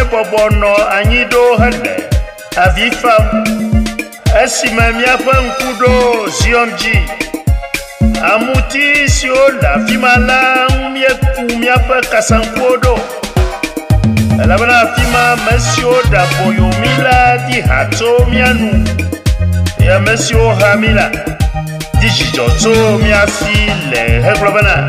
bono anyi do hande avifam esima miafa nkudo ziomji amuti siola fimala miafa kasankodo alabana fima mesio da boyomila di hato mianu ya mesio hamila di jijoto miafi le heglobana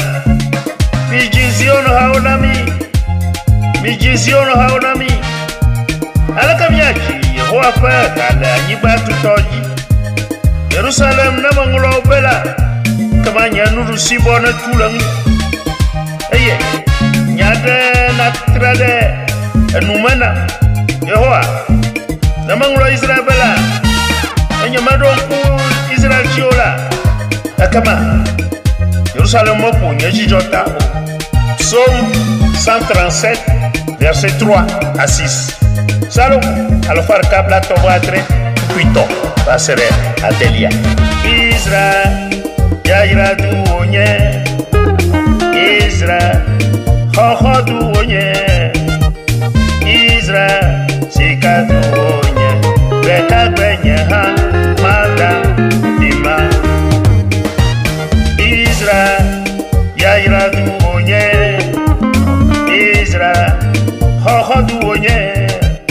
Mijiziono haonami alaka miaki Yehowa fa kala nyiba tutoji Jerusalem na mangulo bela kamanya nuru sibona tulang eye nyade na trade enumana Yehowa na mangulo Israel bela enyamado ku Israel chiola akama Jerusalem mopo nyejijota Psaume 137 verset 3 à 6. Salom, alors faire câble à ton voiture, puis ton, va serrer à Delia. Israël, Yaira douonye, Israël, Hoho douonye, Israël, Sika douonye, Beka benye ha, Manda, Dima. Israël, Yaira douonye, Israël, Hoho douonye,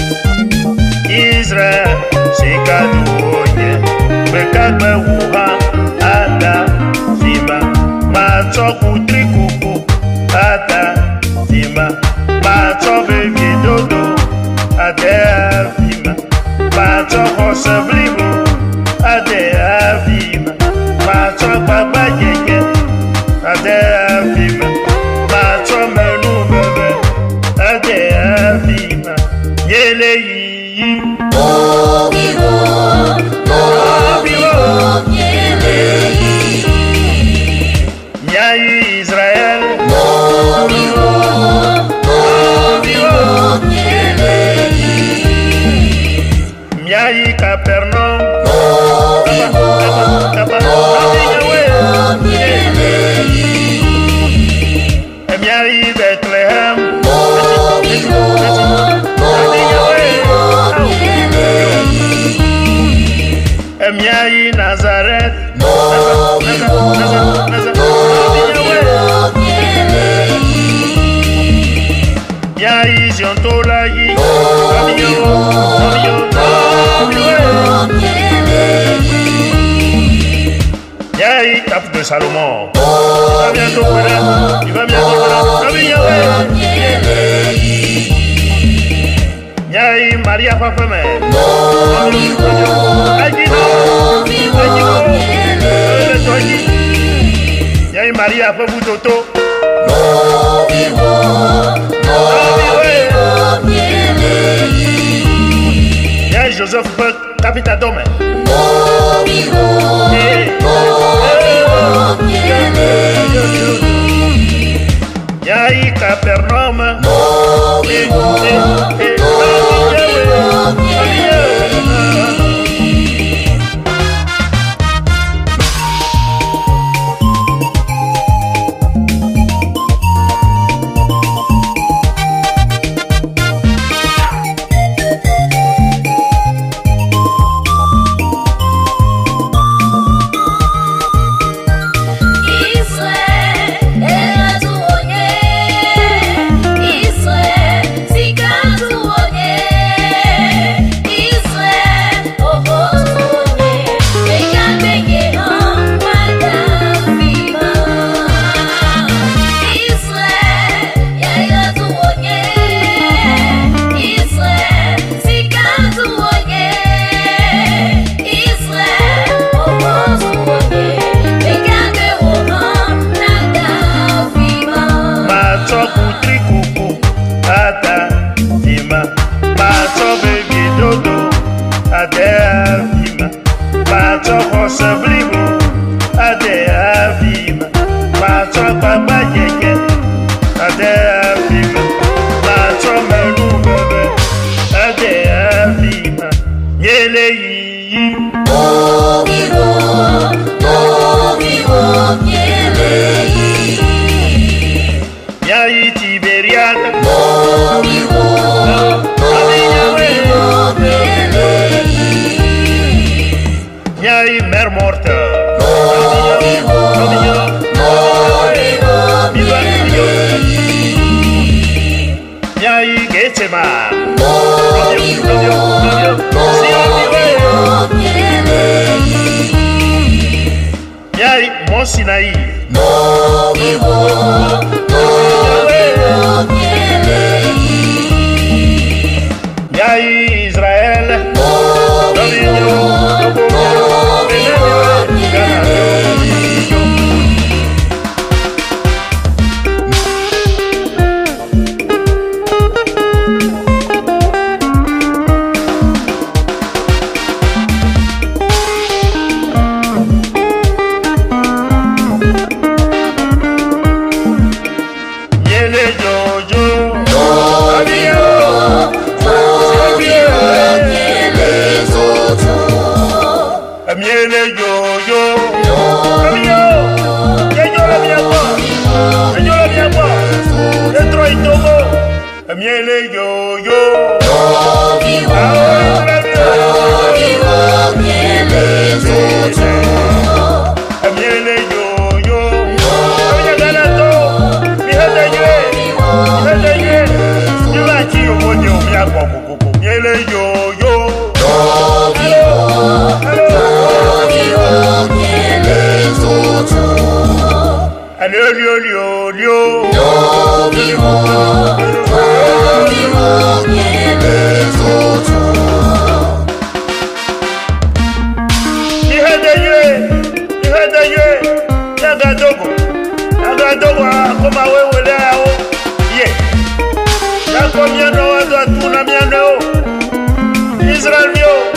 Israël, Sika douonye, Beka bewuha, Ada, Fima, Matoku trikuku, Ada, Fima, Matobe vidodo, Ada, Fima, Matoko seblimu, Ada, Fima, Matoko babajeke, Ada, Fima, Matomenu bebe, Ada, Fima, Yele yi. Israel, Miaï Capernaum, Miaï Bethléem, Miaï Nazareth, Miaï Ziontolaï, Miaï Cap de Salomon, il va bientôt là, il va bientôt là, Miaï Maria Fafeme, Miaï Maria Fabutoto, Miaï Joseph Capitadome, Miaï Capernaum, Miaï Tiberiade, Miai mer morte. Miai Getseman. Miai Monsinaï. Miai Israël. Miele yo Israel